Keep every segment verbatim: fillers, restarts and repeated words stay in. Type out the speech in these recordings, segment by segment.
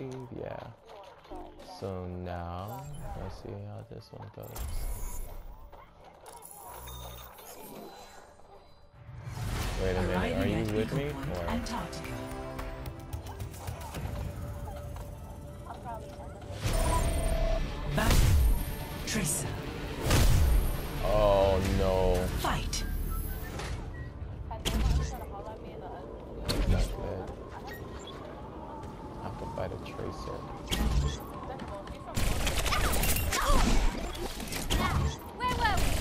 believe, yeah. So now, let's see how this one goes. Wait a minute, are you with me? Or? Back. Tracer. Oh no. Fight. Not good. I have to fight a tracer. Where were we?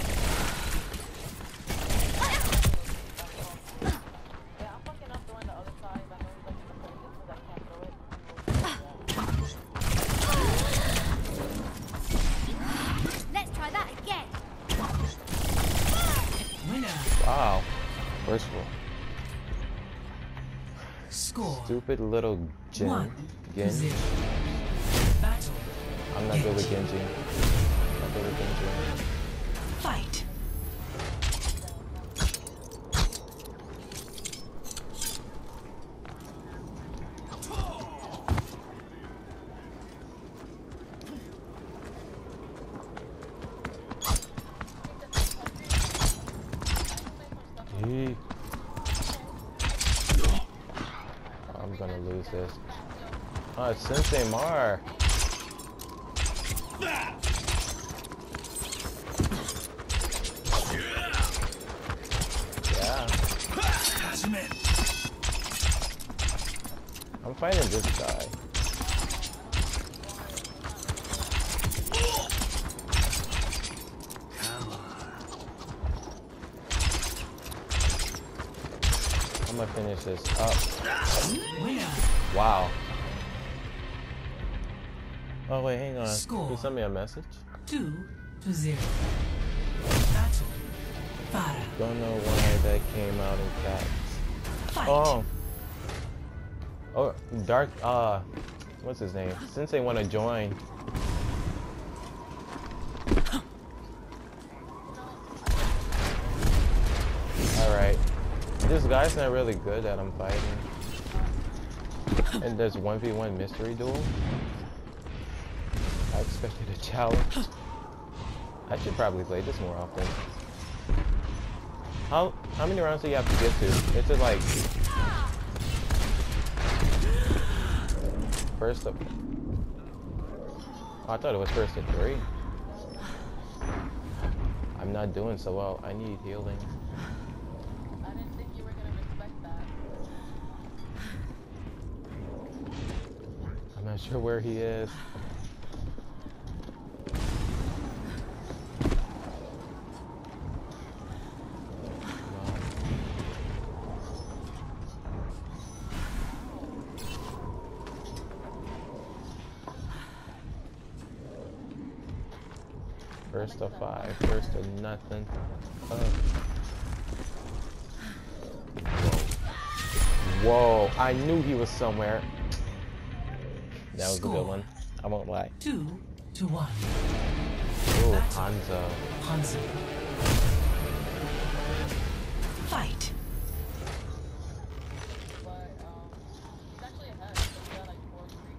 Let's try that again. Wow. First of all. Score. Stupid little Jin. One. Gin. Zero. Battle. I'm not good with Genji. I'm not good with Genji. Fight. He... I'm gonna lose this. Oh, it's Sensei Mar. Yeah. I'm fighting this guy. I'm gonna finish this up. Wow. Oh wait, hang on. Score. Can you send me a message? Two to zero. Battle. Fire. Don't know why that came out in caps. Fight. Oh. Oh, Dark, uh, what's his name? Since they want to join. Alright. This guy's not really good that I'm fighting. And there's one v one mystery duel. I expected a challenge. I should probably play this more often. How how many rounds do you have to get to? It's just like first of oh, I thought it was first to three. I'm not doing so well. I need healing. I didn't think you were gonna respect that. I'm not sure where he is. First to five, first to nothing. Oh. Whoa, I knew he was somewhere. That was Score. a good one. I won't lie. Two to one. Ooh, Battle. Hanzo. Hanzo. Fight. But um, it's actually ahead. So we got like four free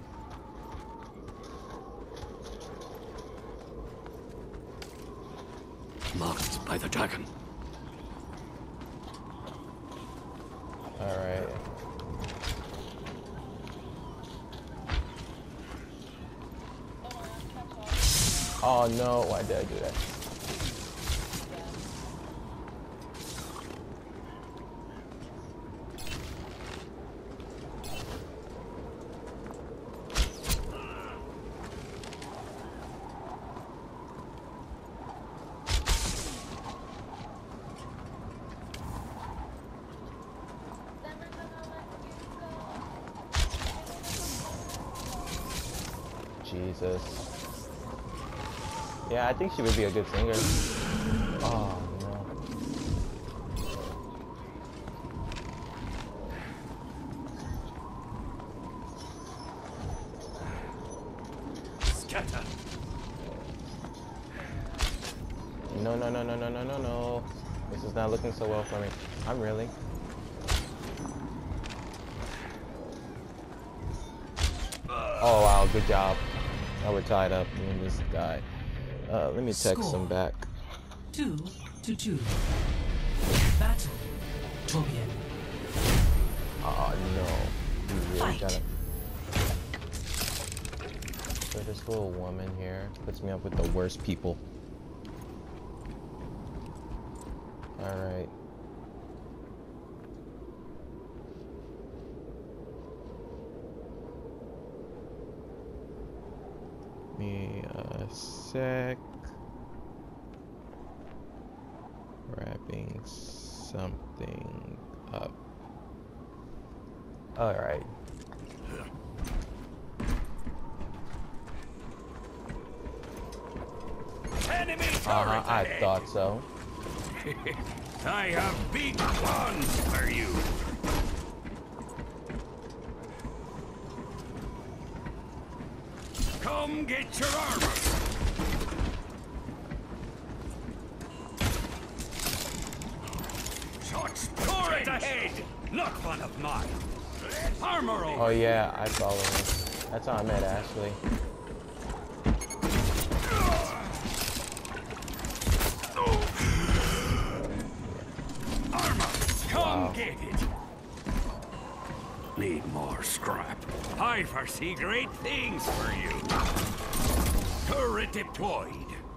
games. Marked by the dragon. Alright. Oh no, why did I do that? Jesus. Yeah, I think she would be a good singer. Oh no. Scatter. No, no, no, no, no, no, no, no. This is not looking so well for me. I'm really. Oh wow, good job. Now we're tied up, me and this guy. Uh, let me text Score. him back. Two to two. Battle. Torbjorn. Oh no. We really Fight. gotta. So this little woman here puts me up with the worst people. Alright. Me a sec. Wrapping something up. Alright. Enemy turret Uh-huh, I ahead. thought so. I have big plans for you. Come get your armor. Shots turret ahead. Not one of mine. Armor over. Oh yeah, I follow him. That's how I met Ashley. Armor. Come Wow. get it. Need more scrap. I foresee great things for you. Turret deployed.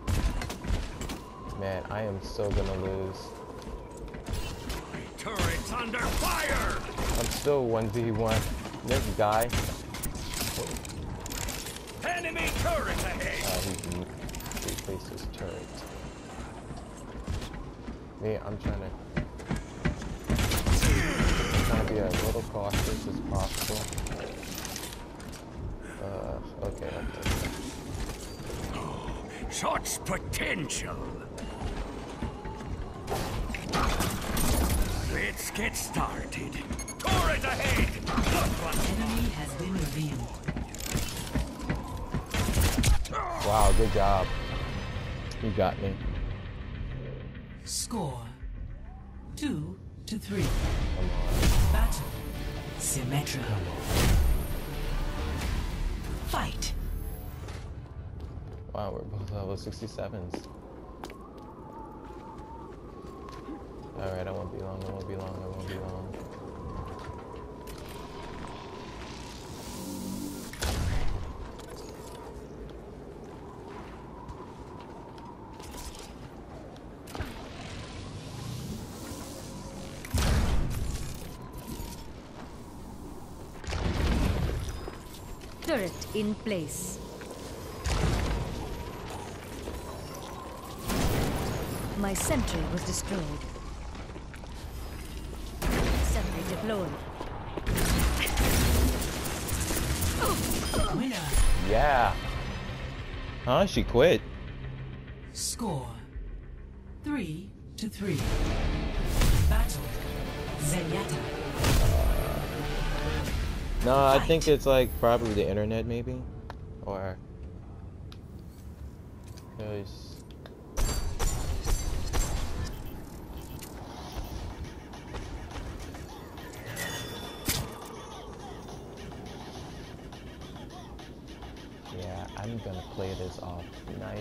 Man, I am so gonna lose. Turret's under fire. I'm still one v one. This guy, Enemy turret ahead. uh, he replaced his turret. Me, I'm trying to, trying to be as little cautious as possible. Uh, okay, okay. Shots potential. Let's get started. Turret ahead. Not one. Enemy has been revealed. Wow, good job. You got me. Score. Two to three. Come on. Battle. Symmetra. Fight. Wow, we're both level sixty-sevens. Alright, I won't be long, I won't be long, I won't be long. Turret in place. My sentry was destroyed. Sentry deployed. Winner. Yeah. Huh? She quit. Score. Three to three. Battle. Zenyatta. No, I think it's like probably the internet maybe. Or there's yeah, I'm gonna play this off nice.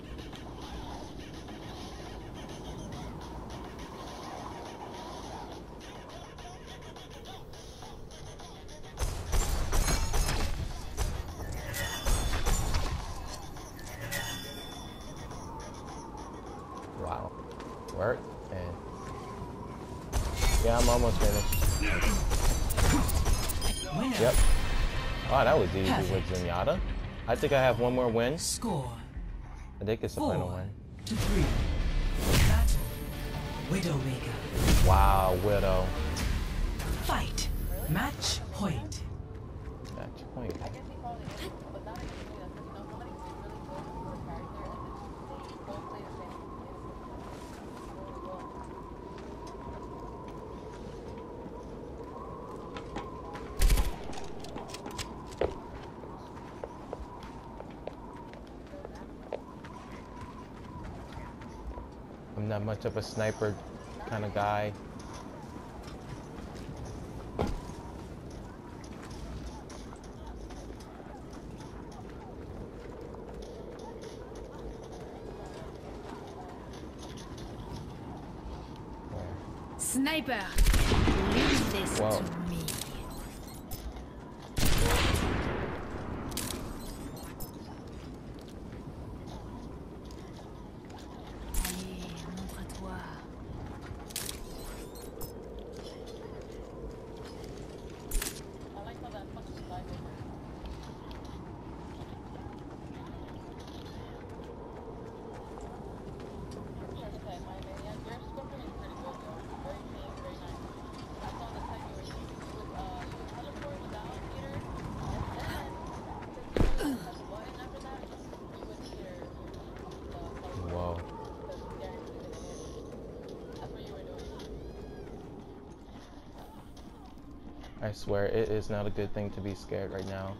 Wow. Work and yeah, I'm almost finished. Winner. Yep. Oh, that was easy with Perfect. Zenyatta. I think I have one more win. Score. I think it's the final Four win. to three. Battle. Widowmaker. Wow, Widow. Fight. Match point. Match point. I guess he probably is, but not even really that person. No, somebody who's really good for a character and they both play the same game. Really well. I'm not much of a sniper kind of guy. Sniper! Leave this Whoa. to me. Allez, montre-toi. I like how that fucking slide over. I'm trying to say, my man, yeah, your scorpion is pretty good, though. Very clean, very nice. I saw the time you were you would uh you would teleport down here, and then since you only press a button after that, you would hear the teleport. Whoa. The guarantee in the air. That's what you were doing. I swear, it is not a good thing to be scared right now.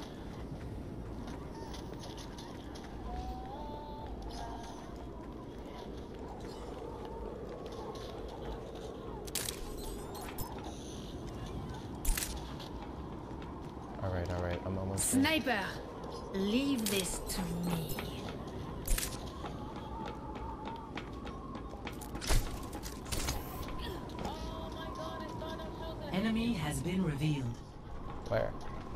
Alright, alright, I'm almost there. Sniper! Leave this to me. Oh my god, it's gone, I'm chosen. Enemy has been revealed. Where?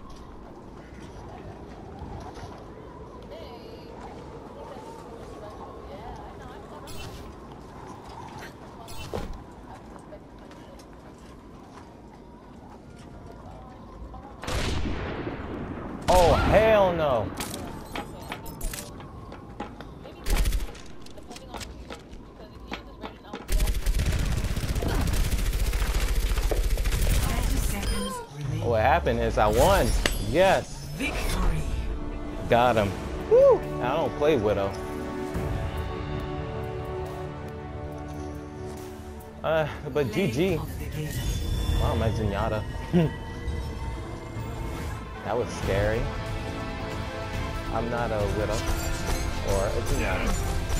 Hey. Yeah, I know, I'm sorry. Oh, hell no! Maybe ten, depending on who you use, because if you use this rated now, thirty seconds remaining. What happened is I won. Yes. Victory. Got him. Woo! I don't play Widow. Uh, but Play G G. of the game. Wow, my Zenyatta. That was scary. I'm not a Widow. Or a Zenyatta.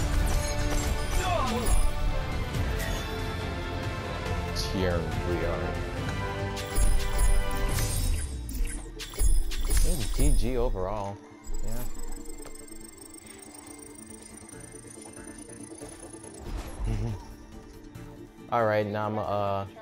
Here we are. G G overall. Yeah. All right, now I'm uh